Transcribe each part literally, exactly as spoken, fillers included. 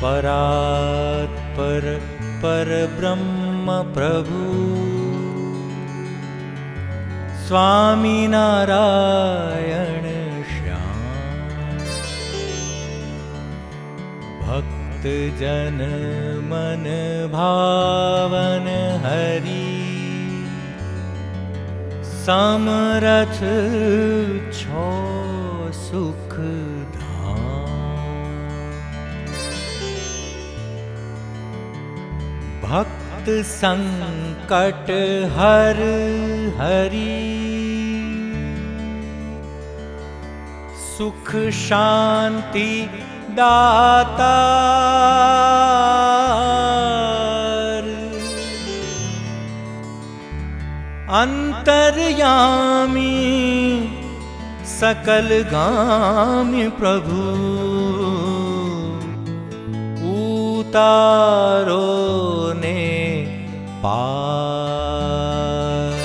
परात्पर पर ब्रह्म प्रभु स्वामी नारायण श्याम। भक्त जन मन भावन हरि समरथ छो सुख धाम। भक्त संकट हर हरि सुख शांति दाता। अंतर्यामी सकल गामी प्रभु उतारो ने पार।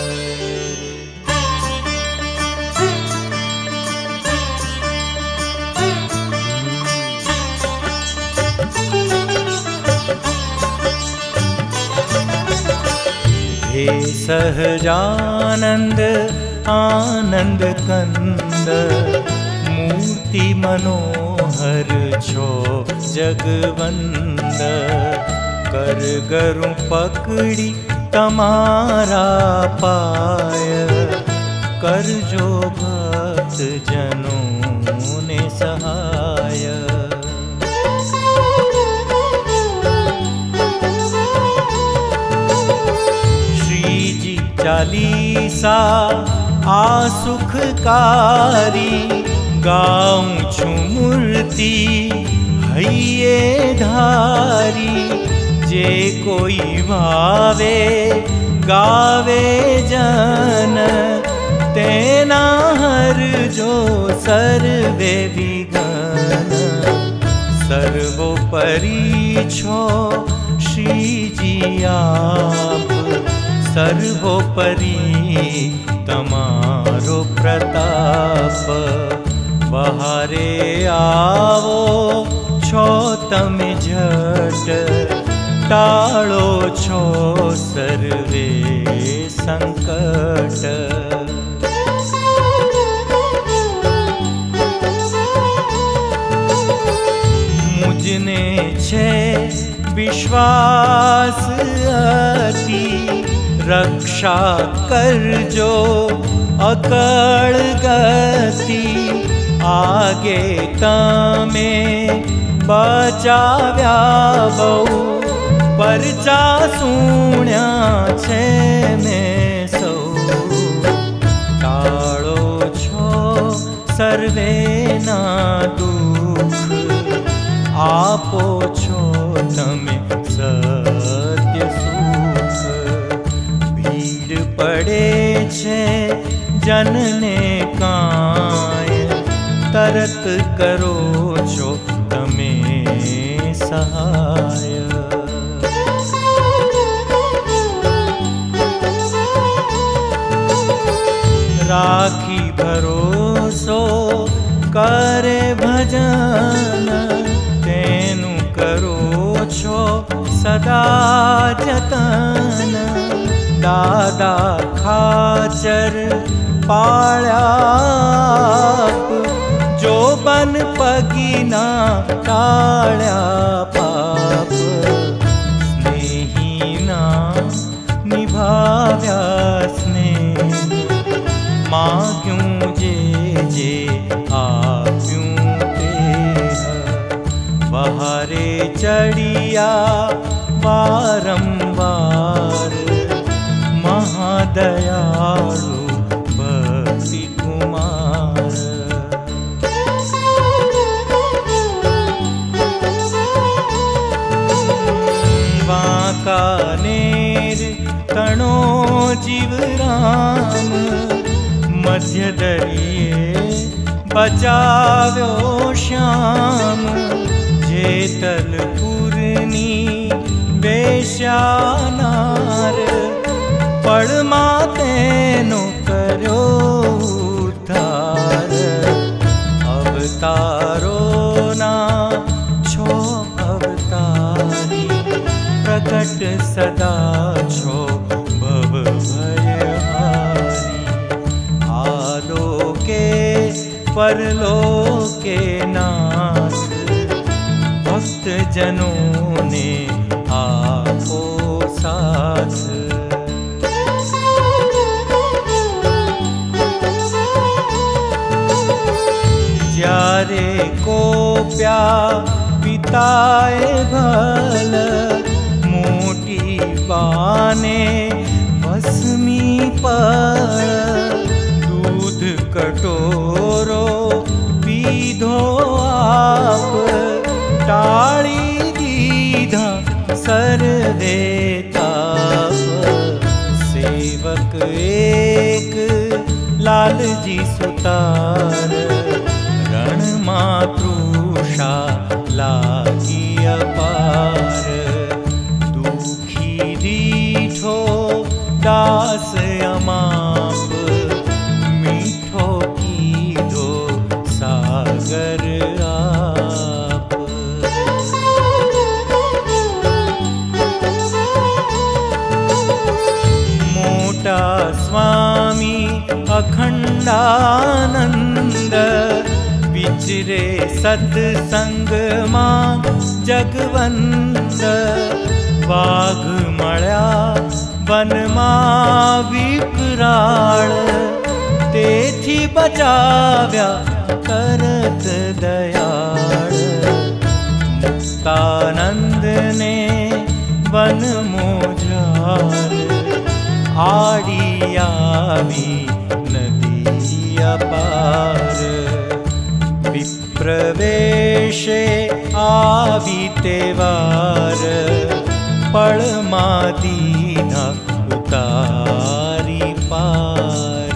हे सहजानंद आनंद कंद मूर्ति मनोहर छो जगवंद। कर गरु पकड़ी तमारा पाय कर जो भक्त जनों ने सहाय। चालीसा आसुखकारी गाऊं छु मूर्ति हइये धारी। जे कोई भावे गावे जन तेना हर जो सर्वे विघ्न। सर्वोपरि छो श्री जी आप सर्वोपरि तमारो प्रताप। बहारे आवो छो तमे झट टाळो छो सर्वे संकट। मुझने छे विश्वास अति रक्षा करजो अकड़ गति। आगे तमे बचाव्या बहु परचा सुण्या छे में सौ। टाळो छो सर्वे ना दुख आपो छो तमे सत्य सुख। भीड़ पड़े छे जनने काय तरत करो छो तमे सहाय। राखी भरोसो करे भजन तेनु करो छो सदा जतन। दादा खाचर पाळ्या जो बन पगीना टाळ्या पाप। स्नेहीना निभाव्या स्नेह माग्यूं जे जे आप्यूं तेह। बहारे चढ़िया बारंबार महादयालु भक्ति कुमार। वांकानेर तणो जीवराम मध्य दरिये बचाव्यो श्याम। जेतलपुरनी बेश्यानार पड़मा तेनो कर्यो उद्धार। अवतारो ना छो अवतार प्रकट सदा छो भव भयहारी। आलोके परलोके नाथ, भक्त जनों ने आपो साथ। जारे को प्या पिताए भल, मोटी बाने भस्मी पर। दूध कटोरो पीधो आप, टाड़ी दीधा सर्वे ताप। सेवक एक लालजी सुतार, रण मातृषा लागी अपार। दुखी दीठो दास अमाप, मीठो कीधो सागर आप। मोटा स्वामी अखंडानंद, विचरे सत्संग मां जगवंद। वाघ मळ्या वन मां विकराळ, तेथी बचाव्या करत दयाळ। मुक्तानंद ने वन मोजाल, आड़ी आवी नदी अपार। विप्रवेशे आवी तेवार, पळमा दीधा उतारी पार।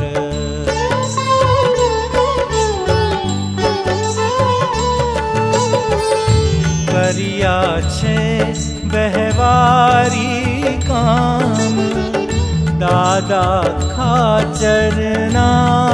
करिया छे व्यवहारी काम, दादा खाचरना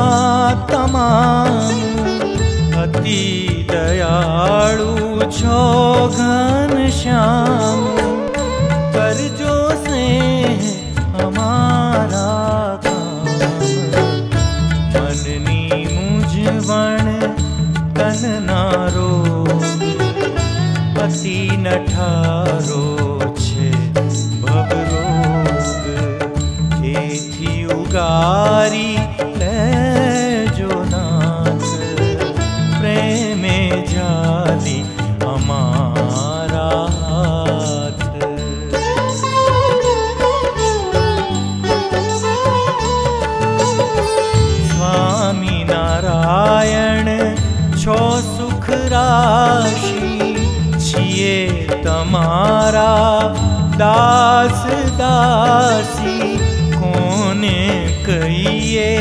तमाम। अति दयाळु छो घनश्याम, करजो स्नेह हमारा काम। मननी मूंझवण तनना रोग, अति नठारो छे भवरोग। एथी उगारी लेजो नाथ, प्रेमे जाली हमारा हाथ। स्वामी नारायण छो सुख राशि, छिए तमारा दास दासी। कोने कहिए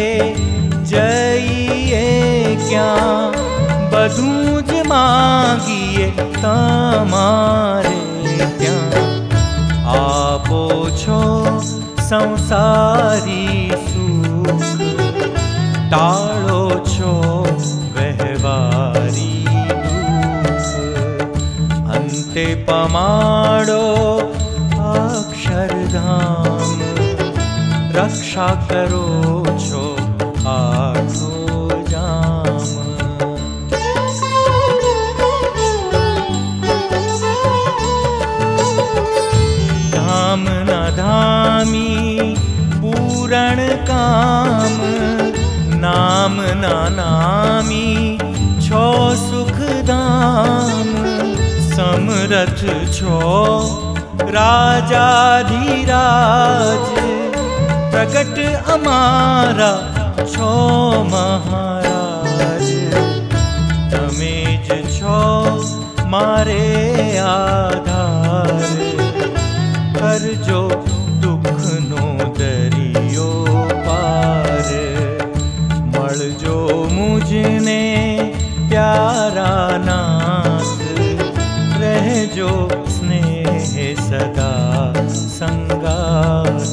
जइए क्या, बधूं ज मांगिए तमारे क्या। आपो छो संसारी सुख, टाळो छो व्यवहारी दुख। अंते पमाड़ो अक्षरधाम, रक्षा करो छो आठो जाम। धाम न धामी पूरण काम, नाम न नामी छो सुख धाम। समरथ छो राजाधिराज, प्रकट अमारा छो महाराज। तमे ज छो मारे आधार, करजो दुख नो दरियो पार। मळजो मुझने प्यारा नाथ, रहजो स्नेह सदा संगाथ।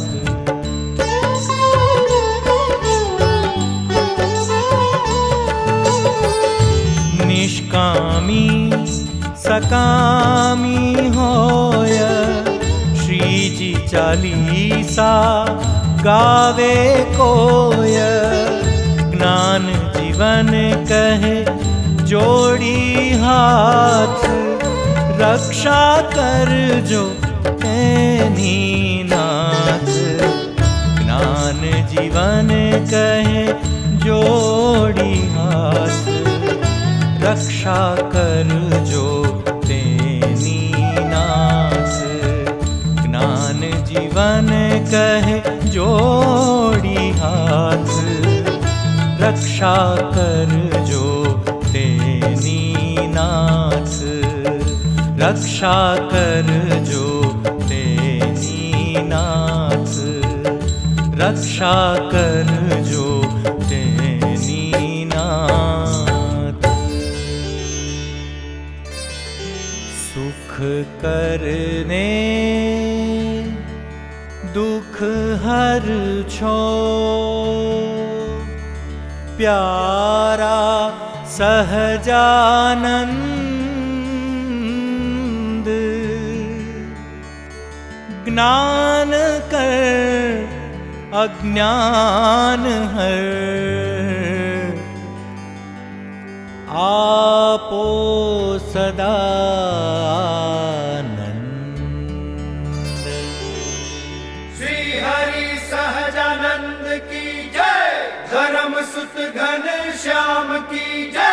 निष्कामी सकामी होय, श्री चालीसा गावे कोय, ज्ञान जीवन कहे जोड़ी हाथ, रक्षा कर जो तेनी नाथ। ज्ञान जीवन कहे जोड़ी हाथ, रक्षा कर जो तेनी नाथ। ज्ञान जीवन कहे जोड़ी हाथ, रक्षा कर जो तेनी नाथ। रक्षा कर जो तेनी नाथ, रक्षा कर जो तेनी नाथ। सुख करने दुख हर छो, प्यारा सहजानंद। ज्ञान कर अज्ञान हर, आपो सदा आनंद। श्री हरि सहजानंद की जय, धर्म सुत घन श्याम की जय।